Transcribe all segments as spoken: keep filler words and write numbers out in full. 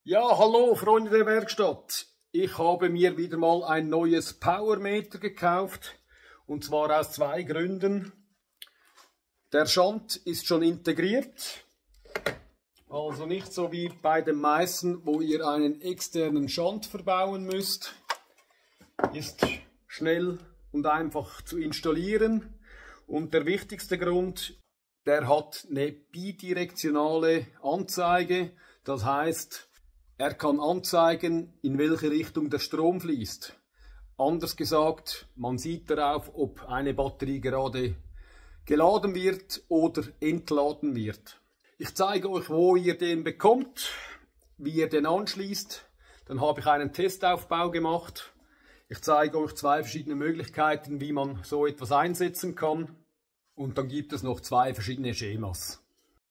Ja, hallo Freunde der Werkstatt. Ich habe mir wieder mal ein neues Powermeter gekauft. Und zwar aus zwei Gründen. Der Schand ist schon integriert. Also nicht so wie bei den meisten, wo ihr einen externen Schand verbauen müsst. Ist schnell und einfach zu installieren. Und der wichtigste Grund, der hat eine bidirektionale Anzeige. Das heißt, er kann anzeigen, in welche Richtung der Strom fließt. Anders gesagt, man sieht darauf, ob eine Batterie gerade geladen wird oder entladen wird. Ich zeige euch, wo ihr den bekommt, wie ihr den anschließt. Dann habe ich einen Testaufbau gemacht. Ich zeige euch zwei verschiedene Möglichkeiten, wie man so etwas einsetzen kann. Und dann gibt es noch zwei verschiedene Schemas.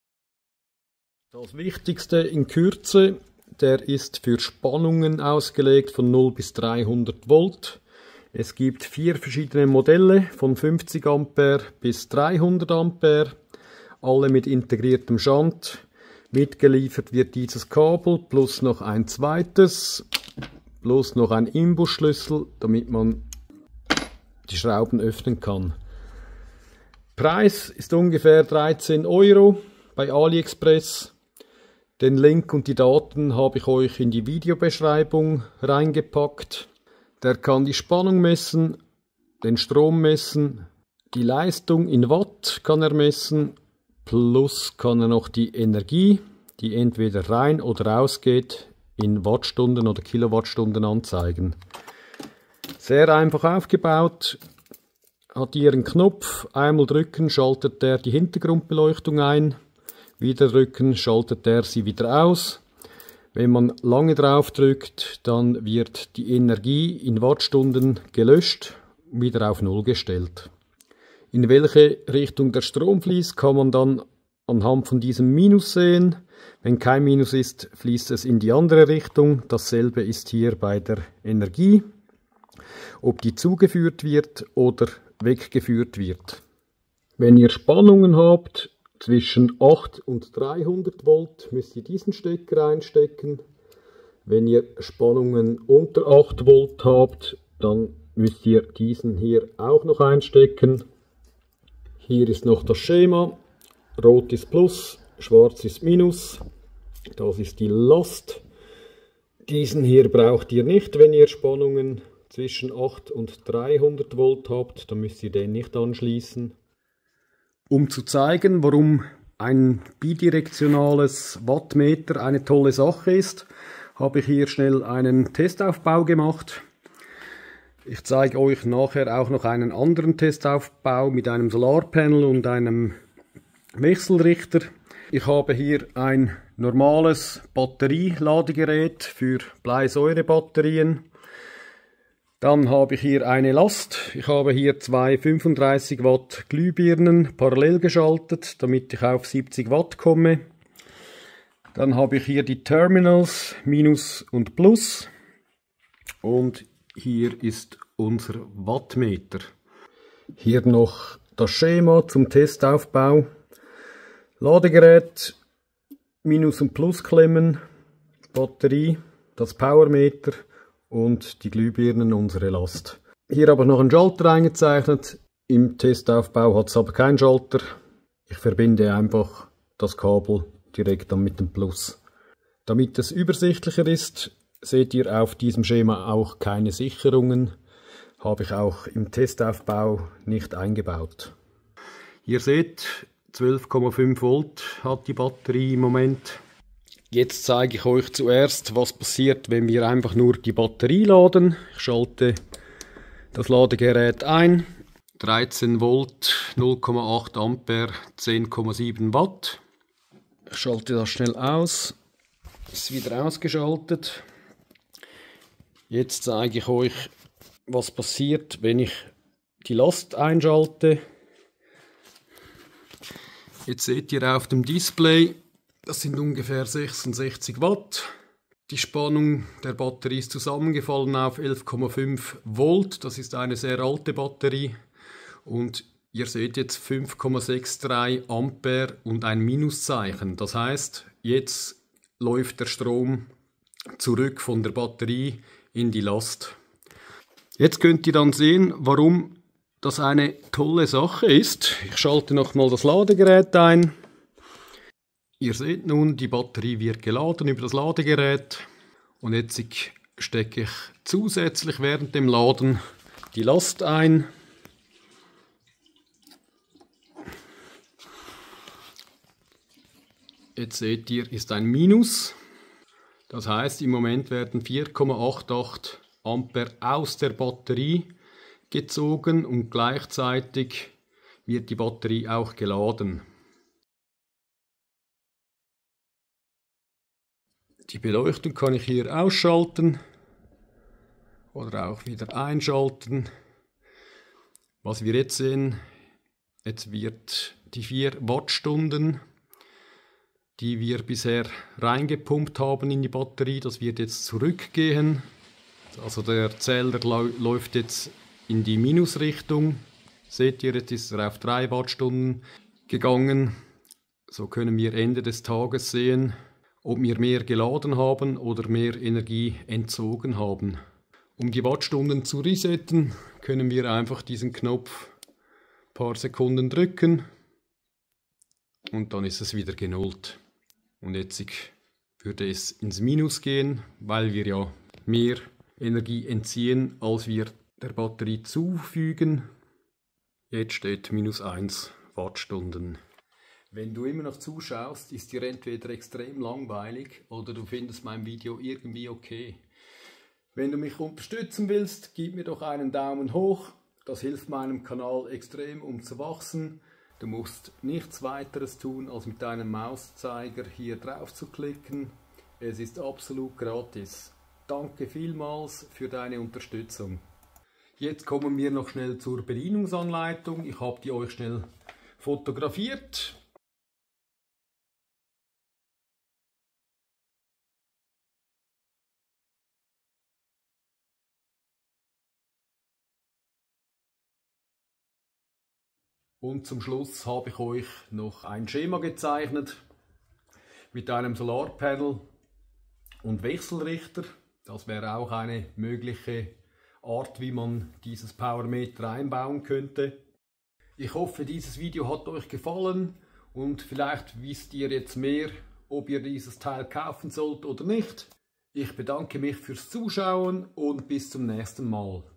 Das Wichtigste in Kürze: Der ist für Spannungen ausgelegt von null bis dreihundert Volt. Es gibt vier verschiedene Modelle von fünfzig Ampere bis dreihundert Ampere, alle mit integriertem Schand. Mitgeliefert wird dieses Kabel plus noch ein zweites, plus noch ein Imbusschlüssel, damit man die Schrauben öffnen kann. Preis ist ungefähr dreizehn Euro bei AliExpress. Den Link und die Daten habe ich euch in die Videobeschreibung reingepackt. Der kann die Spannung messen, den Strom messen, die Leistung in Watt kann er messen, plus kann er noch die Energie, die entweder rein oder rausgeht, in Wattstunden oder Kilowattstunden anzeigen. Sehr einfach aufgebaut. Hat hier einen Knopf, einmal drücken, schaltet er die Hintergrundbeleuchtung ein. Wieder drücken, schaltet er sie wieder aus. Wenn man lange drauf drückt, dann wird die Energie in Wattstunden gelöscht, wieder auf Null gestellt. In welche Richtung der Strom fließt, kann man dann anhand von diesem Minus sehen. Wenn kein Minus ist, fließt es in die andere Richtung. Dasselbe ist hier bei der Energie, ob die zugeführt wird oder weggeführt wird. Wenn ihr Spannungen habt zwischen acht und dreihundert Volt, müsst ihr diesen Stecker einstecken. Wenn ihr Spannungen unter acht Volt habt, dann müsst ihr diesen hier auch noch einstecken. Hier ist noch das Schema. Rot ist Plus, schwarz ist Minus. Das ist die Last. Diesen hier braucht ihr nicht, wenn ihr Spannungen zwischen acht und dreihundert Volt habt, dann müsst ihr den nicht anschließen. Um zu zeigen, warum ein bidirektionales Wattmeter eine tolle Sache ist, habe ich hier schnell einen Testaufbau gemacht. Ich zeige euch nachher auch noch einen anderen Testaufbau mit einem Solarpanel und einem Wechselrichter. Ich habe hier ein normales Batterieladegerät für Bleisäurebatterien. Dann habe ich hier eine Last. Ich habe hier zwei fünfunddreißig Watt Glühbirnen parallel geschaltet, damit ich auf siebzig Watt komme. Dann habe ich hier die Terminals Minus und Plus. Und hier ist unser Wattmeter. Hier noch das Schema zum Testaufbau. Ladegerät, Minus- und Plusklemmen, Batterie, das Powermeter und die Glühbirnen, unsere Last. Hier habe ich noch einen Schalter eingezeichnet. Im Testaufbau hat es aber keinen Schalter. Ich verbinde einfach das Kabel direkt dann mit dem Plus. Damit es übersichtlicher ist, seht ihr auf diesem Schema auch keine Sicherungen. Habe ich auch im Testaufbau nicht eingebaut. Ihr seht, zwölf Komma fünf Volt hat die Batterie im Moment. Jetzt zeige ich euch zuerst, was passiert, wenn wir einfach nur die Batterie laden. Ich schalte das Ladegerät ein. dreizehn Volt, null Komma acht Ampere, zehn Komma sieben Watt. Ich schalte das schnell aus. Ist wieder ausgeschaltet. Jetzt zeige ich euch, was passiert, wenn ich die Last einschalte. Jetzt seht ihr auf dem Display, das sind ungefähr sechsundsechzig Watt. Die Spannung der Batterie ist zusammengefallen auf elf Komma fünf Volt. Das ist eine sehr alte Batterie. Und ihr seht jetzt fünf Komma dreiundsechzig Ampere und ein Minuszeichen. Das heißt, jetzt läuft der Strom zurück von der Batterie in die Last. Jetzt könnt ihr dann sehen, warum das eine tolle Sache ist. Ich schalte nochmal das Ladegerät ein. Ihr seht nun, die Batterie wird geladen über das Ladegerät. Und jetzt stecke ich zusätzlich während dem Laden die Last ein. Jetzt seht ihr, ist ein Minus. Das heißt, im Moment werden vier Komma achtundachtzig Ampere aus der Batterie gezogen und gleichzeitig wird die Batterie auch geladen. Die Beleuchtung kann ich hier ausschalten oder auch wieder einschalten. Was wir jetzt sehen, jetzt wird die vier Wattstunden, die wir bisher reingepumpt haben in die Batterie, das wird jetzt zurückgehen. Also der Zähler läuft jetzt in die Minusrichtung. Seht ihr, jetzt ist er auf drei Wattstunden gegangen. So können wir Ende des Tages sehen, ob wir mehr geladen haben oder mehr Energie entzogen haben. Um die Wattstunden zu resetten, können wir einfach diesen Knopf ein paar Sekunden drücken und dann ist es wieder genullt. Und jetzt würde es ins Minus gehen, weil wir ja mehr Energie entziehen, als wir der Batterie zufügen. Jetzt steht minus eins Wattstunden. Wenn du immer noch zuschaust, ist dir entweder extrem langweilig oder du findest mein Video irgendwie okay. Wenn du mich unterstützen willst, gib mir doch einen Daumen hoch. Das hilft meinem Kanal extrem, um zu wachsen. Du musst nichts weiteres tun, als mit deinem Mauszeiger hier drauf zu klicken. Es ist absolut gratis. Danke vielmals für deine Unterstützung. Jetzt kommen wir noch schnell zur Bedienungsanleitung. Ich habe die euch schnell fotografiert. Und zum Schluss habe ich euch noch ein Schema gezeichnet mit einem Solarpanel und Wechselrichter. Das wäre auch eine mögliche Art, wie man dieses Powermeter einbauen könnte. Ich hoffe, dieses Video hat euch gefallen und vielleicht wisst ihr jetzt mehr, ob ihr dieses Teil kaufen sollt oder nicht. Ich bedanke mich fürs Zuschauen und bis zum nächsten Mal.